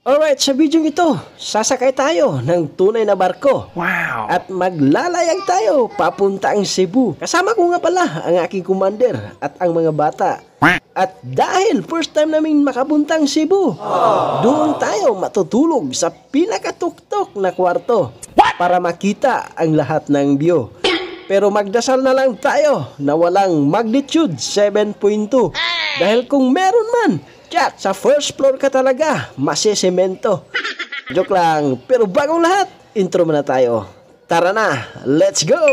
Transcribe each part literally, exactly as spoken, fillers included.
Alright, sa video ito, sasakay tayo ng tunay na barko. Wow! At maglalayag tayo papunta ang Cebu. Kasama ko nga pala ang aking commander at ang mga bata. At dahil first time namin makapuntang Cebu, doon tayo matutulog sa pinakatuktok na kwarto para makita ang lahat ng view. Pero magdasal na lang tayo na walang magnitude seven point two. Dahil kung meron man, Jack, sa first floor ka talaga, masisemento. Joke lang, pero bagong lahat, intro muna tayo. Tara na, let's go!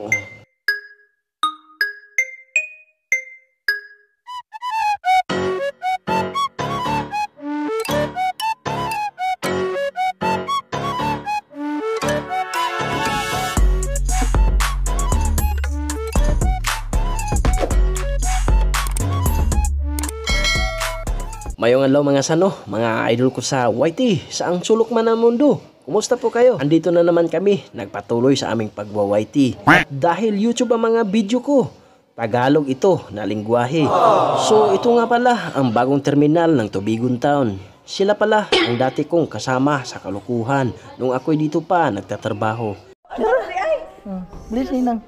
Mayong adlaw mga sano, mga idol ko sa Y T, sa ang sulok man ng mundo. Kumusta po kayo? Andito na naman kami, nagpatuloy sa aming pagwa-Y T. At dahil YouTube ang mga video ko, Tagalog ito na lingwahe. So ito nga pala ang bagong terminal ng Tubigon Town. Sila pala ang dati kong kasama sa kalukuhan nung ako'y dito pa nagtatrabaho. Hmm. Bilis ni nang.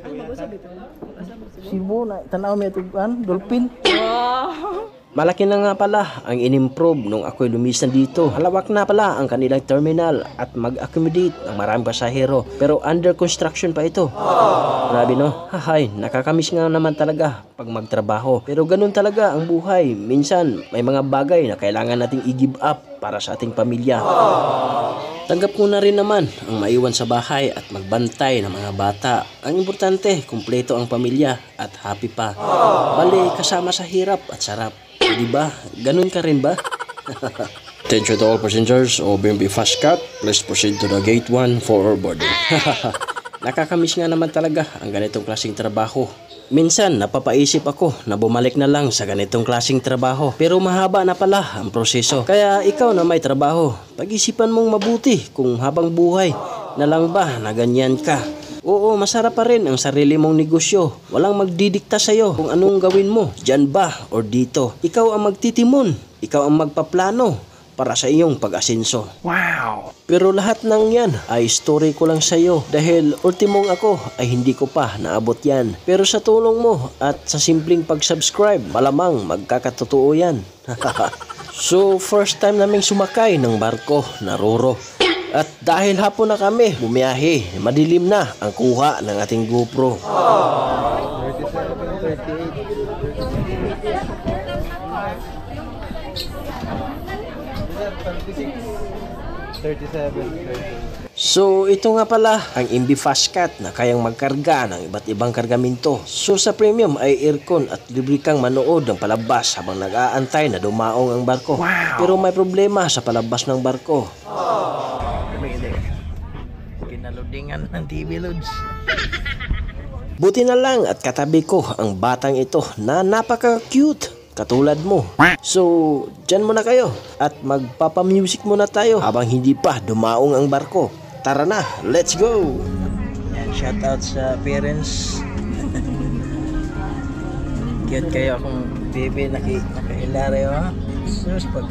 Cebu na tanaw mi tugan, dolphin. Malaki na nga pala ang inimprove nung ako'y lumisan dito. Halawak na pala ang kanilang terminal at mag-accommodate ng maraming pasahero. Pero under construction pa ito. Grabe no? Hahay, nakakamiss nga naman talaga pag magtrabaho. Pero ganun talaga ang buhay. Minsan may mga bagay na kailangan nating i-give up para sa ating pamilya. Tanggap ko na rin naman ang maiwan sa bahay at magbantay ng mga bata. Ang importante, kumpleto ang pamilya at happy pa. Bale, kasama sa hirap at sarap. O diba? Ganun ka rin ba? Attention to all passengers o B M B Fast Cat, please proceed to the gate one for boarding. Nakakamiss nga naman talaga ang ganitong klaseng trabaho. Minsan napapaisip ako na bumalik na lang sa ganitong klaseng trabaho. Pero mahaba na pala ang proseso. Kaya ikaw na may trabaho, pag-isipan mong mabuti kung habang buhay na lang ba na ganyan ka. Oo, masarap pa rin ang sarili mong negosyo. Walang magdidikta sa'yo kung anong gawin mo, dyan ba or dito. Ikaw ang magtitimon, ikaw ang magpaplano para sa iyong pag-asenso. Wow! Pero lahat ng yan ay story ko lang sa'yo dahil ultimong ako ay hindi ko pa naabot yan. Pero sa tulong mo at sa simpleng pag-subscribe, malamang magkakatotoo yan. So, first time naming sumakay ng barko na Roro. At dahil hapon na kami bumiyahe, madilim na ang kuha ng ating GoPro. So ito nga pala ang M B Fast Cat na kayang magkarga ng iba't ibang kargamento. So sa premium ay aircon at libre kang manood ng palabas habang nag-aantay na dumaong ang barko. Wow. Pero may problema sa palabas ng barko. Kinaludingan ng T V Lods. Buti na lang at katabi ko ang batang ito na napaka-cute katulad mo. So, dyan muna kayo at magpapa-music muna tayo habang hindi pa dumaong ang barko. Tara na, let's go! Yan, shout out sa parents. Cute kayo akong baby, naki, nakahilari ha. Sus, pag...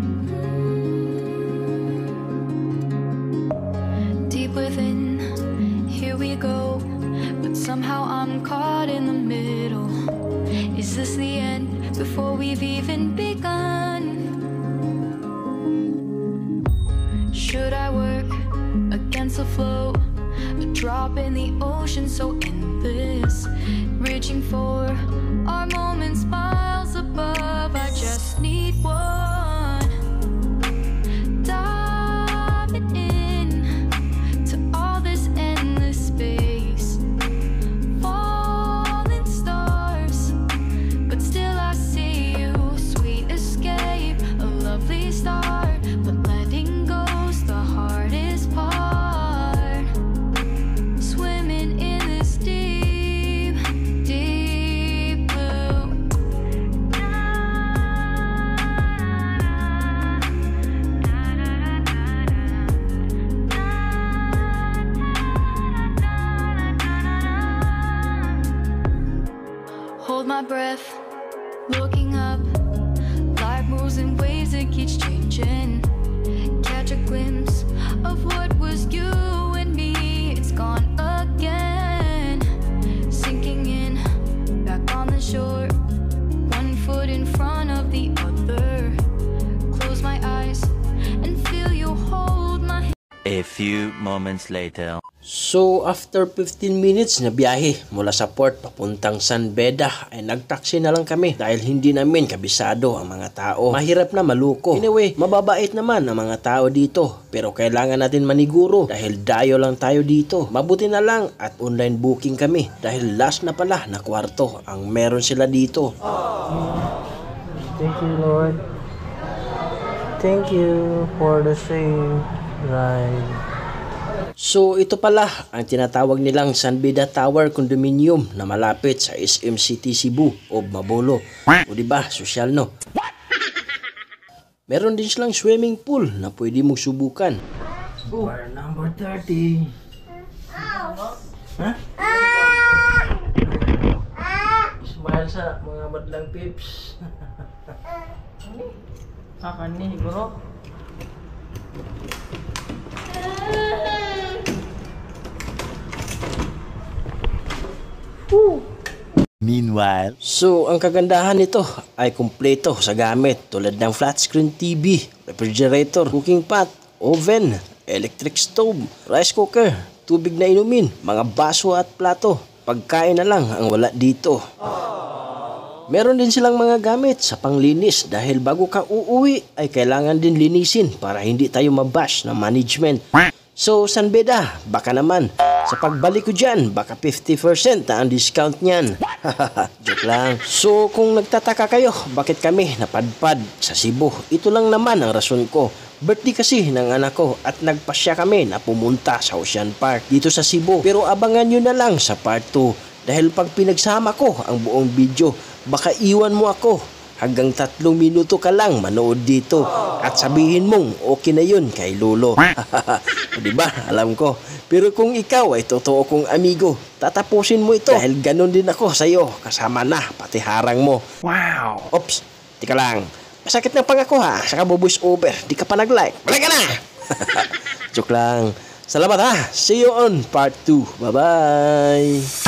Deep within, here we go. But somehow I'm caught in the middle. Is this the end before we've even begun? Should I work against the flow? A drop in the ocean so endless, reaching for our moments miles above. I just need one. Diving in to all this endless space, falling stars, but still I see you. Sweet escape, a lovely start, but letting go's the hardest part. Swimming in this deep, deep blue. Hold my breath, looking up. Life moves in waves, it keeps changing. A few moments later. So after fifteen minutes na biyahe mula sa port papuntang San Beda ay nagtaksi na lang kami dahil hindi namin kabisado ang mga tao. Mahirap na maluko. Anyway, mababait naman ang mga tao dito pero kailangan natin maniguro dahil dayo lang tayo dito. Mabuti na lang at online booking kami dahil last na pala na kwarto ang meron sila dito. Thank you, Lord. Thank you for the safe ride. So ito pala ang tinatawag nilang San Beda Tower Condominium na malapit sa S M City Cebu o Mabolo. O diba, sosyal no? Meron din silang swimming pool na pwede mong subukan. Bar number thirty. Ha? Smile sa mga madlang pips. Kakani, siguro. Meanwhile, So ang kagandahan nito ay kumpleto sa gamit tulad ng flat screen T V, refrigerator, cooking pot, oven, electric stove, rice cooker, tubig na inumin, mga baso at plato. Pagkain na lang ang wala dito. Meron din silang mga gamit sa panglinis dahil bago ka uuwi ay kailangan din linisin para hindi tayo mabash ng management. So San Beda, baka naman sa pagbalik ko dyan, baka fifty percent na ang discount niyan. Joke lang. So kung nagtataka kayo, bakit kami napadpad sa Cebu? Ito lang naman ang rason ko. Birthday kasi ng anak ko at nagpasya kami na pumunta sa Ocean Park dito sa Cebu. Pero abangan nyo na lang sa part two dahil pag pinagsama ko ang buong video, baka iwan mo ako. Hanggang tatlong minuto ka lang manood dito at sabihin mong okay na yun kay Lolo. Diba? Alam ko. Pero kung ikaw ay totoo kong amigo, tatapusin mo ito dahil ganun din ako sa'yo. Kasama na pati harang mo. Wow! Oops! Tika lang. Masakit ng pangako ha. Saka bubuis over. Di ka pa nag-like. Balik ka na! Joke lang. Salamat ha. See you on part two. Bye-bye!